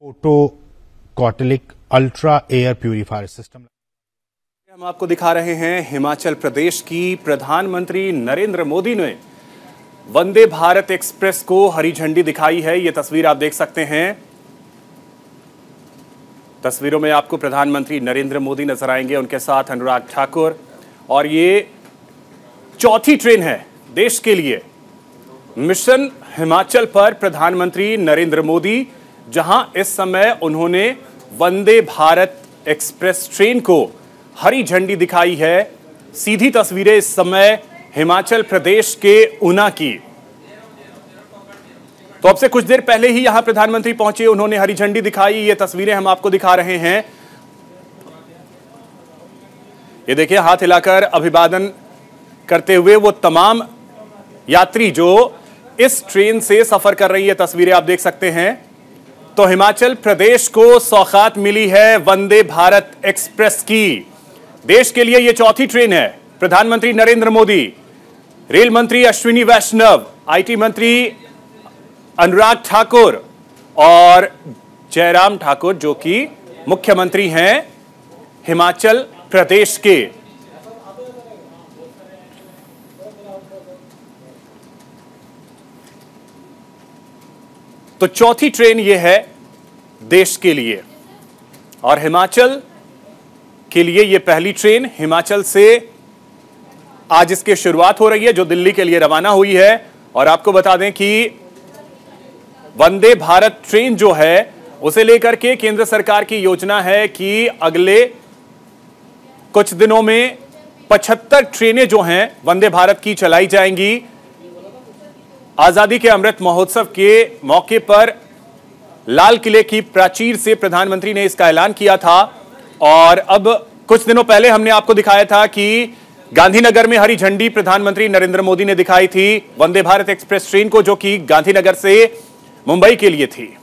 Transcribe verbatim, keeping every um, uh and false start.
Photo कॉटलिक ultra air purifier system. हम आपको दिखा रहे हैं हिमाचल प्रदेश की प्रधानमंत्री नरेंद्र मोदी ने वंदे भारत एक्सप्रेस को हरी झंडी दिखाई है। यह तस्वीर आप देख सकते हैं। तस्वीरों में आपको प्रधानमंत्री नरेंद्र मोदी नजर आएंगे, उनके साथ अनुराग ठाकुर। और ये चौथी ट्रेन है देश के लिए मिशन हिमाचल पर प्रधानमंत्री नरेंद्र मोदी, जहां इस समय उन्होंने वंदे भारत एक्सप्रेस ट्रेन को हरी झंडी दिखाई है। सीधी तस्वीरें इस समय हिमाचल प्रदेश के ऊना की। तो अब से कुछ देर पहले ही यहां प्रधानमंत्री पहुंचे, उन्होंने हरी झंडी दिखाई। ये तस्वीरें हम आपको दिखा रहे हैं। ये देखिए, हाथ हिलाकर अभिवादन करते हुए वो तमाम यात्री जो इस ट्रेन से सफर कर रही है, तस्वीरें आप देख सकते हैं। तो हिमाचल प्रदेश को सौगात मिली है वंदे भारत एक्सप्रेस की। देश के लिए यह चौथी ट्रेन है। प्रधानमंत्री नरेंद्र मोदी, रेल मंत्री अश्विनी वैष्णव, आईटी मंत्री अनुराग ठाकुर और जयराम ठाकुर, जो कि मुख्यमंत्री हैं हिमाचल प्रदेश के। तो चौथी ट्रेन ये है देश के लिए, और हिमाचल के लिए ये पहली ट्रेन। हिमाचल से आज इसकी शुरुआत हो रही है, जो दिल्ली के लिए रवाना हुई है। और आपको बता दें कि वंदे भारत ट्रेन जो है उसे लेकर के केंद्र सरकार की योजना है कि अगले कुछ दिनों में पचहत्तर ट्रेनें जो हैं वंदे भारत की चलाई जाएंगी। आजादी के अमृत महोत्सव के मौके पर लाल किले की प्राचीर से प्रधानमंत्री ने इसका ऐलान किया था। और अब कुछ दिनों पहले हमने आपको दिखाया था कि गांधीनगर में हरी झंडी प्रधानमंत्री नरेंद्र मोदी ने दिखाई थी वंदे भारत एक्सप्रेस ट्रेन को, जो कि गांधीनगर से मुंबई के लिए थी।